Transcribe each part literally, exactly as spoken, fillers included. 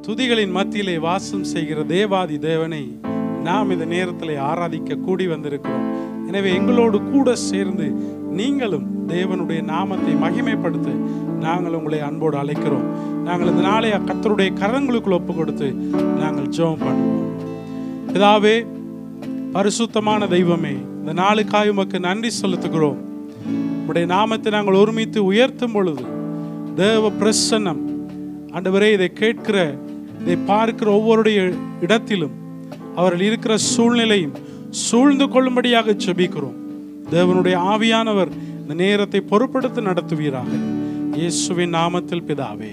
துதிகளின் மத்தியிலே வாசம் செய்கிற தேவாதி தேவனை நாம் இந்த நேரத்தில் ஆராதிக்க கூடி வந்திருக்கிறோம். எனவே எங்களோடு கூட சேர்ந்து நீங்களும் தேவனுடைய நாமத்தை மகிமைப்படுத்த நாங்கள் உங்களை அன்போடு அழைக்கிறோம். நாங்கள் இந்த நாளை கர்த்தருடைய கரங்களுக்குள் ஒப்பு கொடுத்து நாங்கள் ஜெபம் பண்ணுவோம். பிதாவே, பரிசுத்தமான தெய்வமே, இந்த நாளுக்காய் உமக்கு நன்றி செலுத்துகிறோம். உம்முடைய நாமத்தை நாங்கள் ஒருமித்து உயர்த்தும் பொழுது தேவ பிரசன்னம் ஆண்டவரே, இதை கேட்கிற இதை பார்க்கிற ஒவ்வொருடைய இடத்திலும் அவர்கள் இருக்கிற சூழ்நிலையும் சூழ்ந்து கொள்ளும்படியாக ஜெபிக்கிறோம். தேவனுடைய ஆவியானவர் இந்த நேரத்தை பொறுப்படுத்தி நடத்துவீராக. இயேசுவின் நாமத்தில் பிதாவே.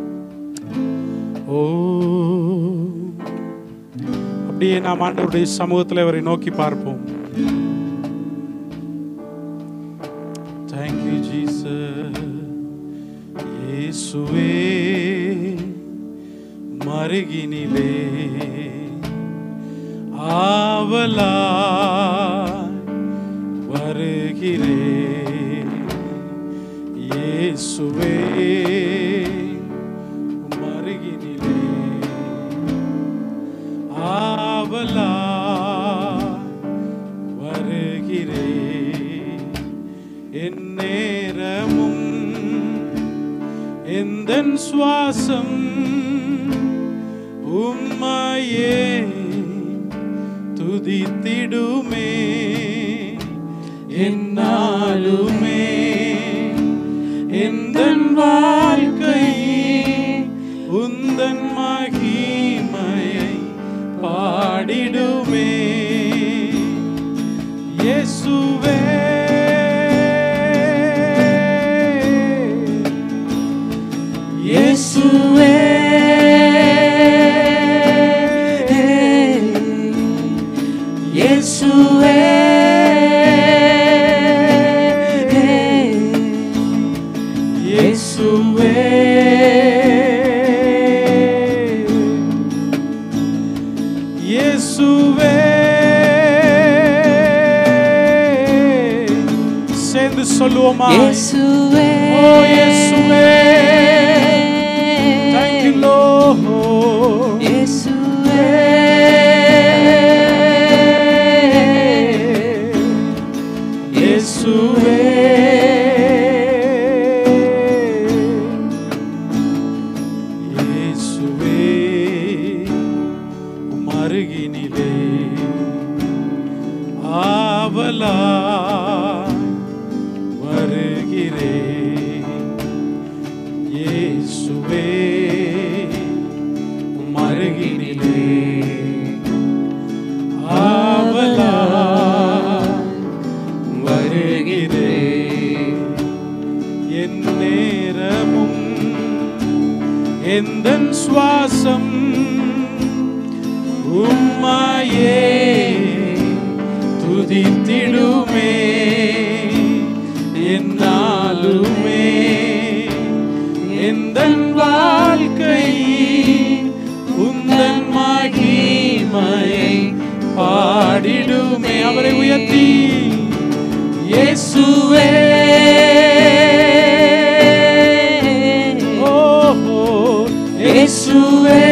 ஓ, அப்படியே நாம் ஆண்டவருடைய சமூகத்தில் அவரை நோக்கி பார்ப்போம். Thank you Jesus. இயேசுவே மருகினிலே ஆவலாய் வருகிறே. இயேசுவே மருகினிலே ஆவலாய் வருகிறே. என் நேரமும் எந்தன் சுவாசம் உம்மையே துதித்திடுமே. என்னாலுமே எந்தன் வாழ்க்கை உந்தன் மகிமையை பாடிடுமே. இயேசுவே இயேசுவே இயேசுவே இயேசுவே இயேசுவே. சேர்ந்து சொல்லுவோமா? இயேசுவே. ஓ இயேசுவே. Thank you Lord. இயேசுவே. இயேசுவே இயேசுவே மருகினிலே ஆவலாய் வருகிறே. இயேசுவே மருகினிலே ஆவலாய் வருகிறே. என் நேரமும் எந்தன் சுவாசம் உம்மையே துதித்திடுமே. என்னாலுமே எந்தன் வாழ்க்கை உந்தன் மகிமையை பாடிடுமே. அவரை உயர்த்தி இயேசுவே ஓ இயேசுவே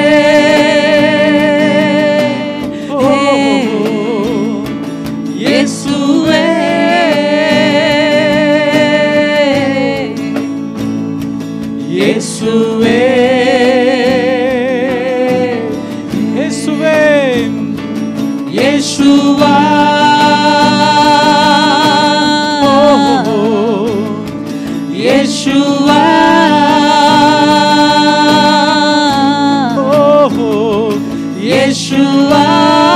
ஓ இயேசுவே இயேசுவே இயேசுவே இயேசுவா Yeshua, oh Yeshua,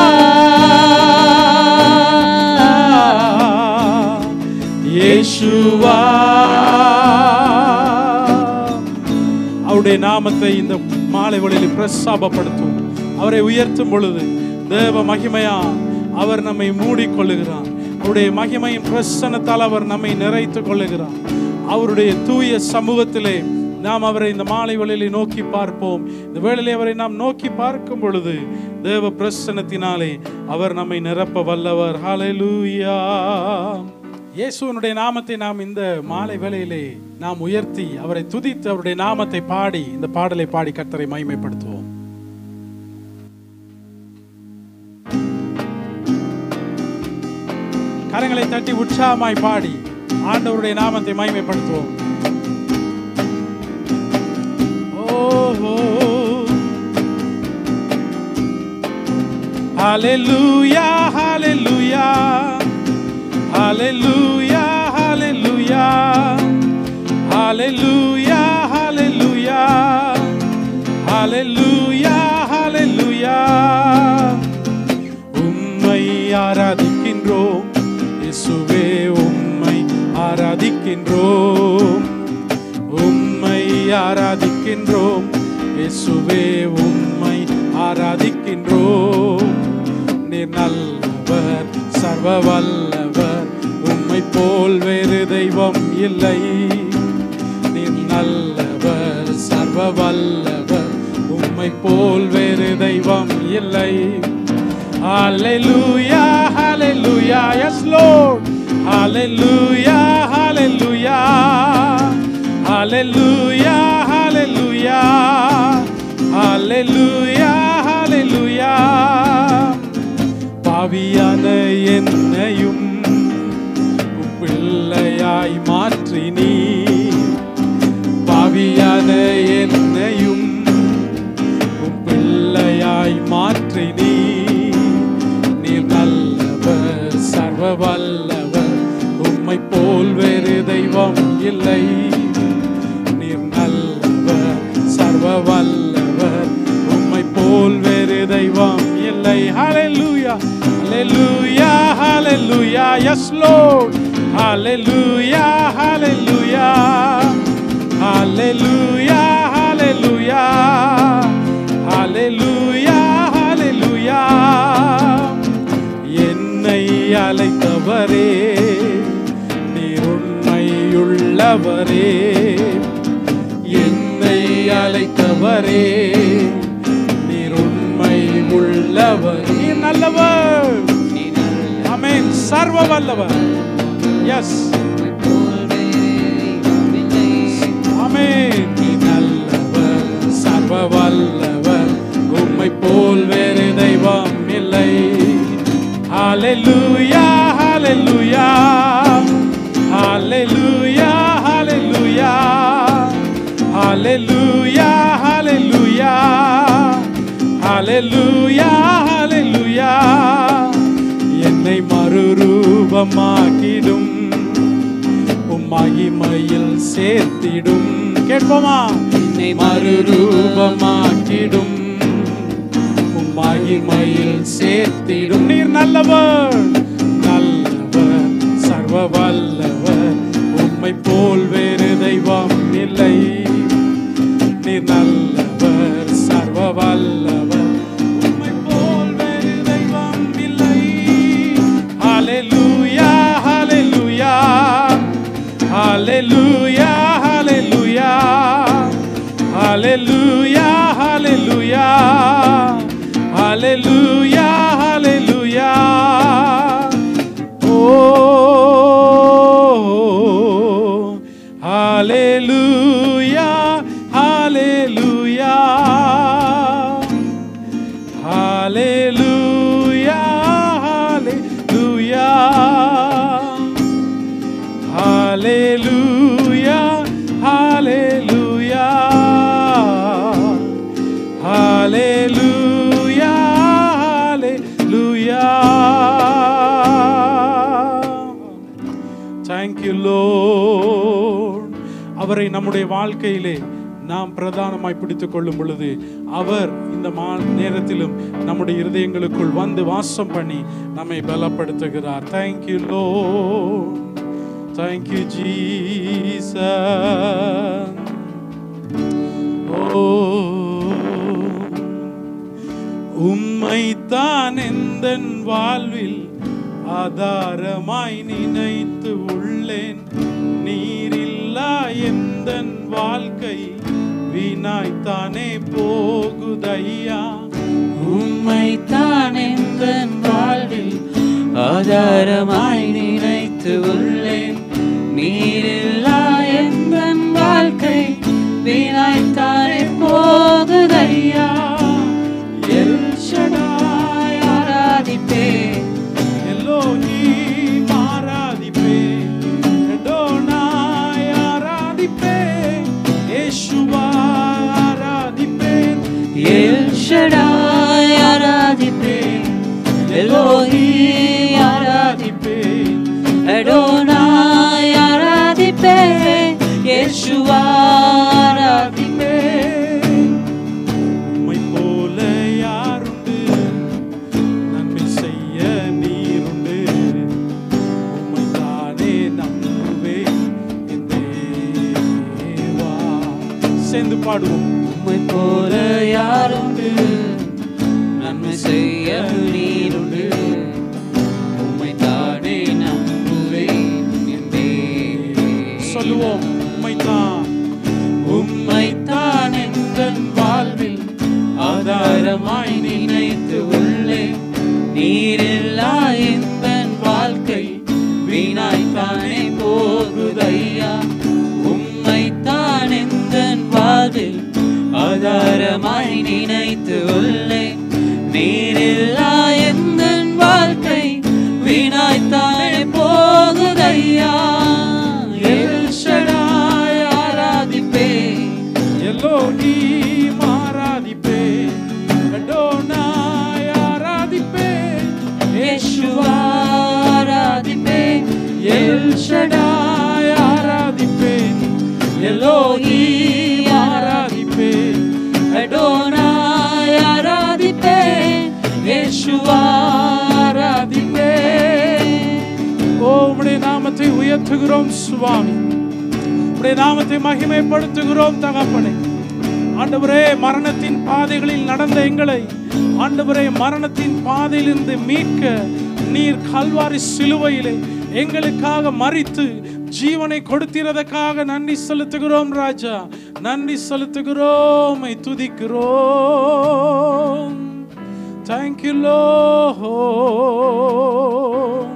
Yeshua. அவருடைய நாமத்தை இந்த மாலை வேளையில் பிரஸ்தாபப்படுத்தும். அவரை உயர்த்தும் பொழுது தேவ மகிமையா அவர் நம்மை மூடிக்கொள்ளுகிறார். அவருடைய மகிமையின் பிரசன்னத்தால் அவர் நம்மை நிறைத்துக் கொள்ளுகிறார். அவருடைய தூய சமூகத்திலே நாம் அவரை இந்த மாலை வேளையிலே நோக்கி பார்ப்போம். இந்த வேளையிலே அவரை நாம் நோக்கி பார்க்கும் பொழுது தேவ பிரசன்னத்தினாலே அவர் நம்மை நிரப்ப வல்லவர். ஹல்லேலூயா. இயேசுவினுடைய நாமத்தை நாம் இந்த மாலை வேளையிலே நாம் உயர்த்தி அவரை துதித்து அவருடைய நாமத்தை பாடி இந்த பாடலை பாடி கர்த்தரை மகிமைப்படுத்துவோம். கரங்களை தட்டி உற்சாகமாய் பாடி ஆண்டவருடைய நாமத்தை மகிமைப்படுத்துவோம். ஓஹோ ஹalleluya ஹalleluya ஹalleluya ஹalleluya ஹalleluya ஹalleluya ஹalleluya ஹalleluya. உம்மை ஆராதிக்கின்றோம் இயேசுவே, உம்மை ஆராதிக்கின்றோம், உம்மை ஆராதிக்கின்றோம் இயேசுவே, உம்மை ஆராதிக்கின்றோம். நீர் நல்லவர், சர்வ வல்லவர், உம்மை போல் வேறு தெய்வம் இல்லை. நீர் நல்லவர், சர்வ வல்லவர், உம்மை போல் வேறு தெய்வம் இல்லை. Hallelujah, hallelujah, yes Lord. Hallelujah, hallelujah, hallelujah, hallelujah, hallelujah, hallelujah. பாவியான என்னையும் பிள்ளையாய் மாற்றினீ, பாவியான என்னையும் பிள்ளையாய் மாற்றினீ. நீர் நல்லவர், சர்வ வல்லவர், உம்மை போல் வேறு தெய்வம் இல்லை. நீர் நல்லவர், சர்வ வல்லவர், உம்மை போல் வேறு தெய்வம் இல்லை. Hallelujah, hallelujah, hallelujah, yes Lord. Hallelujah, hallelujah, hallelujah, hallelujah, hallelujah, hallelujah. என்னை அழைத்தவரே, நீர் உண்மையுள்ளவரே. என்னை அழைத்தவரே, நீர் உண்மை உள்ளவர். நீர் நல்லவர், ஆமென், சர்வ வல்லவர். Yes amen. நீர் நல்லவர், சர்வ வல்லவர், உம்மை போல் வேறு தெய்வம் இல்லை. Hallelujah, hallelujah, hallelujah, hallelujah, hallelujah, hallelujah, hallelujah, hallelujah. என்னை மறுரூபமாக்கிடும், உம் மகிமையில் சேர்த்திடும். கேட்போமா? என்னை மறுரூபமாக்கிடும், மகிமையில் சேர்த்திடும். நீர் நல்லவர், நல்லவர், சர்வ வல்லவர், உம்மை போல் வேறு தெய்வம் இல்லை. நீர் நல்லவர், சர்வ வல்லவர், உம்மை போல் வேறு தெய்வம் இல்லை. Hallelujah, hallelujah, hallelujah, hallelujah, hallelujah, hallelujah, hallelujah, hallelujah. Oh, hallelujah, hallelujah, hallelujah, hallelujah, hallelujah, hallelujah, hallelujah. Thank you Lord. அவரை நம்முடைய வாழ்க்கையிலே நாம் பிரதானமாய் பிடித்துக் கொள்ளும் பொழுது அவர் இந்த நேரத்திலும் நம்முடைய இருதயங்களுக்குள் வந்து வாசம் பண்ணி நம்மை பலப்படுத்துகிறார். Thank you Lord. Thank you Jesus. Oh, உம்மைத்தான் எந்தன் வாழ்வில் ஆதாரமாய் நினைத்து உள்ளேன். நீரில்லா எந்தன் வாழ்க்கை வீணாய்த்தானே போகுதையா. உம்மைத்தான் எந்தன் வாழ்வில் ஆதாரமாய் நினைத்து உள்ளேன். நீரில்லா எந்தன் வாழ்க்கை வீணாய்த்தானே போகுதையா. எல் ஷடாய் ஆராதிப்பேன், எல்லோஹீம் எல் ஷடாய் ஆராதிப்பேன், எலோஹி ஆராதிப்பேன், அடோனாய் ஆராதிப்பேன், யேசுவா ஆராதிப்பேன். உம்மை போல யாருண்டு, நன்மை செய்ய நீருண்டு, உம்மை தானே நம்புவேன் என் தேவா. சேர்ந்து பாடுவோம். உம்மை போல யாருண்டு, நன்மை செய்ய நீருண்டு, உம்மை தானே நம்புவேன் என் தேவா. சொல்லுவோம். உம்மைத்தான் உம்மைத்தான் எந்தன் வாழ்வில் ஆதாரமாய் நினைத்து உள்ளேன். நீரில்லா எந்தன் வாழ்க்கை வீணாய்த்தானே போகுதையா. உம்மைத்தான் எந்தன் வாழ்வில் ஆதாரமாய் நினைத்து உள்ளேன். நீரில்லா எந்தன் வாழ்க்கை வீணாய்த்தானே போகுதையா. எல் ஷடாய் ஆராதிப்பேன், எலோஹீம் ஆராதிப்பேன், அடோனாய் ஆராதிப்பேன், யேசுவா ஆராதிப்பேன், எல் ஷடாய் ஆராதிப்பேன், எலோஹீம் ஆராதிப்பேன், அடோனாய் ஆராதிப்பேன், யேசுவா ஆராதிப்பேன். ஓ உம்முடைய நாமத்தை உயர்த்துகிறோம் சுவாமி, உம்முடைய நாமத்தை மகிமைப்படுத்துகிறோம் தகப்பனே. ஆண்டவரே, மரணத்தின் பாதைகளில் நடந்த எங்களை ஆண்டவரே மரணத்தின் பாதையிலிருந்து மீட்க நீர் கல்வாரி சிலுவையிலே எங்களுக்காக மரித்து ஜீவனை கொடுத்திருந்ததற்காக நன்றி செலுத்துகிறோம் ராஜா. நன்றி செலுத்துகிறோம், துதிக்கிறோம். Thank you Lord.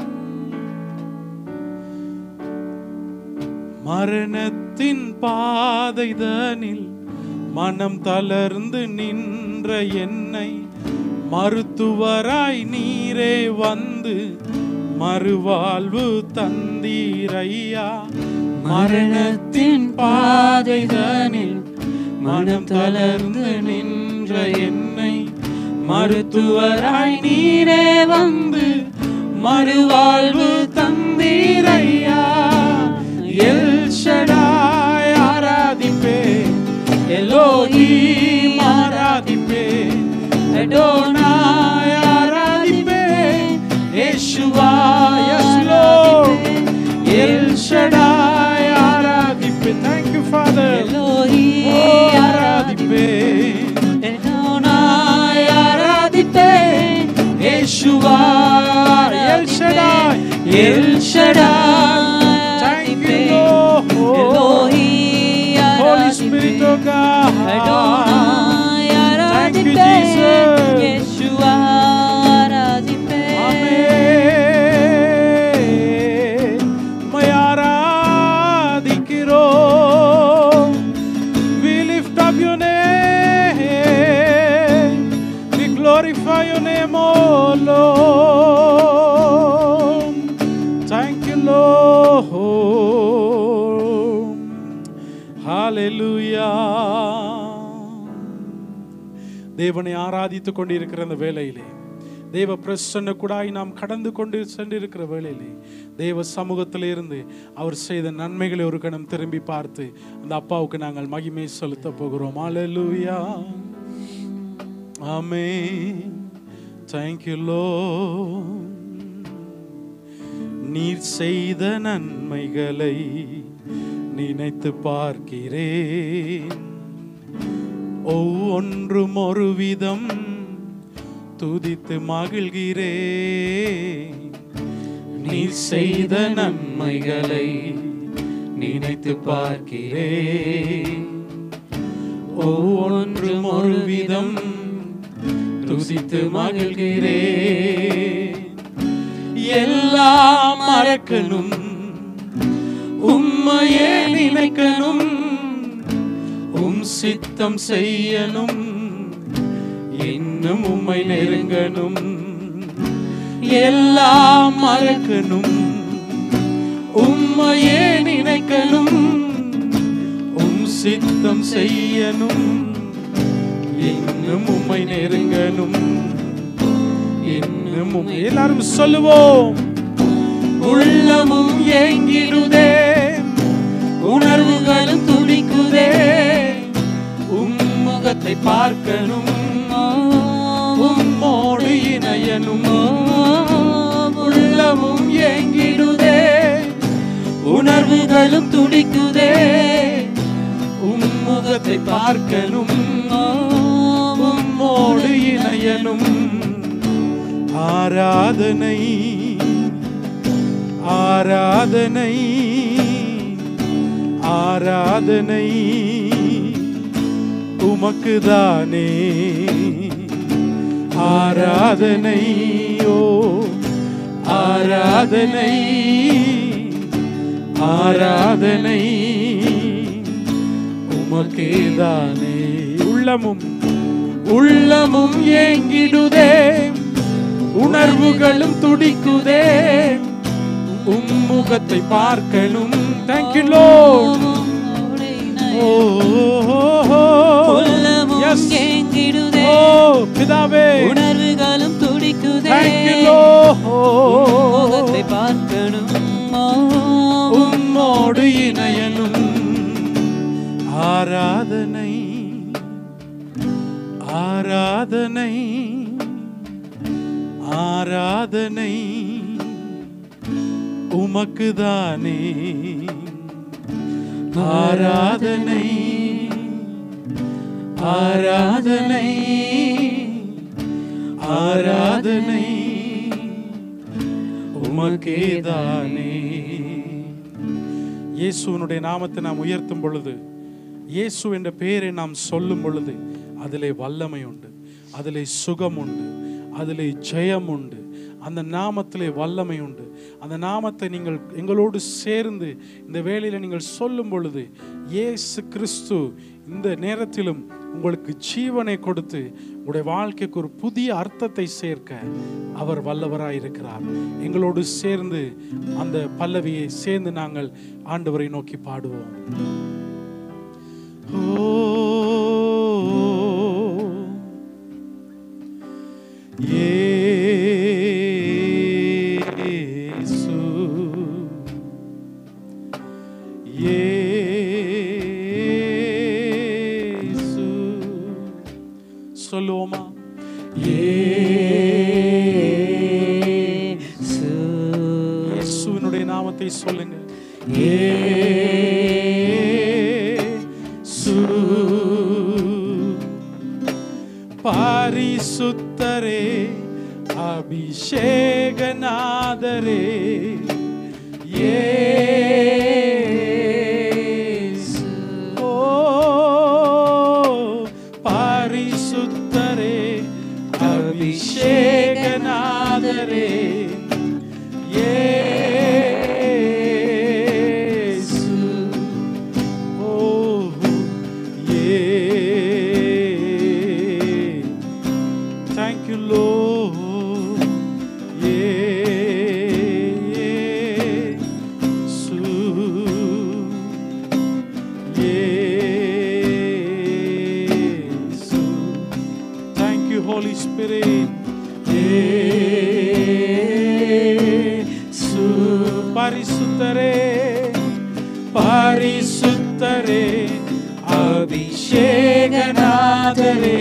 மரணத்தின் பாதைதனில் மனம் தளர்ந்து நின்ற என்னை மருத்துவராய் நீரே வந்து மறுவாழ்வு தந்தீரையா. மரணத்தின் பாதைதனில் மனம் தளர்ந்து நின்ற என்னை மருத்துவராய் நீரே வந்து மறுவாழ்வு தந்தீரையா. எல் ஷடாய் ஆராதிப்பேன், எலோஹீம் ஆராதிப்பேன், அடோனாய் ஆராதிப்பேன், Yeshua Yes Lord. El Shaddai ஆராதிப்பேன். Thank you Father. எலோஹீம் ஓ ஆராதிப்பேன், அடோனாய் ஆராதிப்பேன், Yeshua El Shaddai, El Shaddai. Thank you Lord. Holy Spirit of God. Thank you Jesus. Amen. உம்மை ஆராதிக்கிறோம். We lift up your name. We glorify your name, oh Lord. Thank you Lord. Hallelujah. தேவனை ஆராதித்துக் கொண்டிருக்கிற அந்த வேளையிலே, தேவ பிரசன்ன கூடாய் நாம் கடந்து கொண்டு சென்றிருக்கிற வேளையிலே, தேவ சமூகத்திலே இருந்து அவர் செய்த நன்மைகளை ஒரு கணம் திரும்பி பார்த்து அந்த அப்பாவுக்கு நாங்கள் மகிமை செலுத்த போகிறோம். ஹல்லேலூயா. ஆமென். Thank you Lord. நீர் செய்த நன்மைகளை நினைத்து பார்க்கிறேன், ஒவ்வொன்றும் ஒரு விதம் துதித்து மகிழ்கிறேன். நீர் செய்த நன்மைகளை நினைத்து பார்க்கிறேன், ஒவ்வொன்றும் ஒரு விதம் துதித்து மகிழ்கிறேன். எல்லாம் மறக்கணும், உம்மையே நினைக்கணும், உம் சித்தம் செய்யணும், இன்னும் உம்மை நெருங்கணும். எல்லாம் மறக்கணும், உம்மையே நினைக்கணும், உம் சித்தம் செய்யணும், இன்னும் நெருங்கணும் இன்னமும். எல்லாரும் சொல்லுவோம். உள்ளமும் ஏங்கிடுதே, உணர்வுகளும் துடிக்குதே, உம் முகத்தை பார்க்கணும், உம்மோடு இணையணும். உள்ளமும் ஏங்கிடுதே, உணர்வுகளும் துடிக்குதே, உம் முகத்தை பார்க்கணும், உம்மோடு இணையணும். ஆராதனை ஆராதனை ஆராதனை உமக்குதானே. ஆராதனை ஓ ஆராதனை ஆராதனை உமக்கேதானே. உள்ளமும் உள்ளமும் ஏங்கிடுதே, உணர்வுகளும் துடிக்குதே, உம் முகத்தை பார்க்கணும். Thank you Lord. உள்ளமும் ஏங்கிடுதே, பிதாவே உணர்வுகளும் துடிக்குதே, Thank you Lord. முகத்தை பார்க்கணும், உம்மோடு இணையணும். ஆராதனை ஆராதனை ஆராதனை உமக்குதானே. ஆராதனை ஆராதனை ஆராதனை உமக்கேதானே. இயேசுவினுடைய நாமத்தை நாம் உயர்த்தும் பொழுது, இயேசு என்ற பெயரை நாம் சொல்லும் பொழுது அதிலே வல்லமை உண்டு, அதிலே சுகம் உண்டு, அதிலே ஜெயம் உண்டு. அந்த நாமத்திலே வல்லமை உண்டு. அந்த நாமத்தை நீங்கள் எங்களோடு சேர்ந்து இந்த வேளையில் நீங்கள் சொல்லும் பொழுது இயேசு கிறிஸ்து இந்த நேரத்திலும் உங்களுக்கு ஜீவனை கொடுத்து உங்களுடைய வாழ்க்கைக்கு ஒரு புதிய அர்த்தத்தை சேர்க்க அவர் வல்லவராய் இருக்கிறார். எங்களோடு சேர்ந்து அந்த பல்லவியை சேர்ந்து நாங்கள் ஆண்டவரை நோக்கி பாடுவோம். ஓ சொல்லுவோமா? இயேசுவினுடைய நாமத்தை சொல்லுங்க. இயேசு பரிசுத்தரே, அபிஷேகநாதரே, இயேசு ஓ பரிசுத்தரே, அபிஷேகநாதரே, இயேசு ஓ இயே. Thank you Lord. Yesu, Yesu. Thank you Holy Spirit. Yesu பரிசுத்தரே, பரிசுத்தரே, அபிஷேகநாதரே,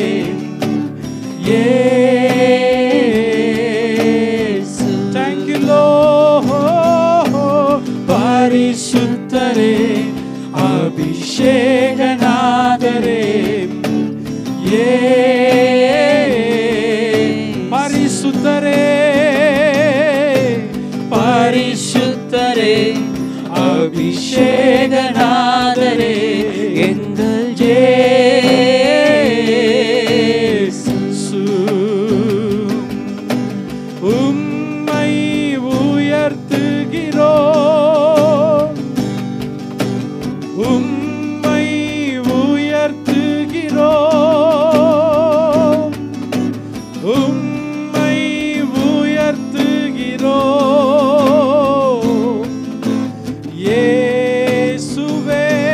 Yesu. Thank you Lord. பரிசுத்தரே, அபிஷேகநாதரே, பரிசுத்தரே, பரிசுத்தரே, அபிஷேகநாதரே, எங்கள் இயேசு. உம்மை உயர்த்துகிறோம், உம்மை உயர்த்துகிறோம், உம்மை உயர்த்துகிறோம். இயேசுவே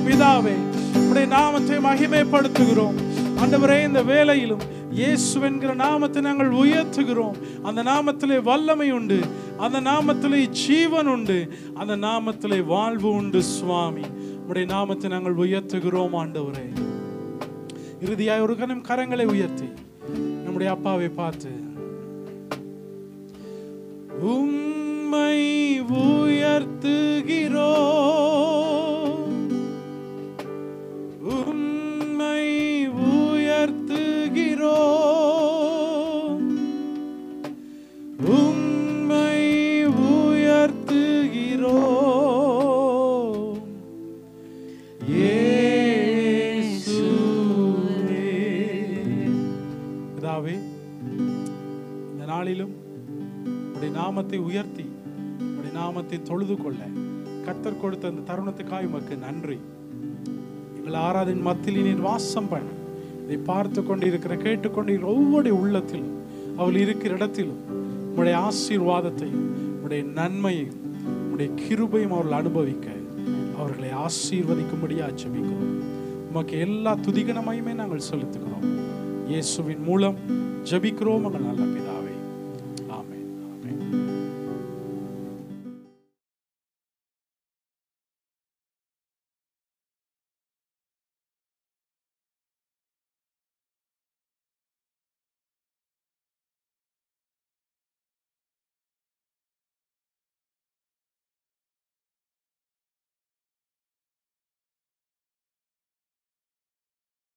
பிதாவே, உம்முடைய நாமத்தை மகிமைப்படுத்துகிறோம் ஆண்டவரே. இந்த வேளையிலும் இயேசு என்கிற நாமத்தை நாங்கள் உயர்த்துகிறோம். அந்த நாமத்திலே வல்லமை உண்டு, அந்த நாமத்திலே ஜீவன் உண்டு, அந்த நாமத்திலே வாழ்வு உண்டு. சுவாமி, உம்முடைய நாமத்தை நாங்கள் உயர்த்துகிறோம் ஆண்டவரே. இறுதியாய் ஒரு கணம் கரங்களை உயர்த்தி நம்முடைய அப்பாவை பார்த்து, உம்மை உயர்த்துகிறோம், உம்மை உயர்த்துகிறோம், உம்மை உயர்த்துகிறோம் இயேசுவே. பிதாவே, இந்த நாளிலும் உம்முடைய நாமத்தை உயர்த்தி உம்முடைய நாமத்தை தொழுது கொள்ள கர்த்தர் கொடுத்த அந்த தருணத்துக்காய் உமக்கு நன்றி. எங்கள் ஆராதனை மத்தியில் நீர் வாசம் பண்ண இதை பார்த்து கொண்டு இருக்கிற கேட்டுக்கொண்டு ஒவ்வொரு உள்ளத்திலும் அவள் இருக்கிற இடத்திலும் உம்முடைய ஆசீர்வாதத்தையும் உம்முடைய நன்மையும் உம்முடைய கிருபையும் அவர்கள் அனுபவிக்க அவர்களை ஆசீர்வதிக்கும்படியா ஜெபிக்கிறோம். உமக்கு எல்லா துதிகனமையுமே நாங்கள் செலுத்துகிறோம். இயேசுவின் மூலம் ஜெபிக்கிறோம் எங்கள் நல்ல பிதாவே. ஆமென், ஆமென்.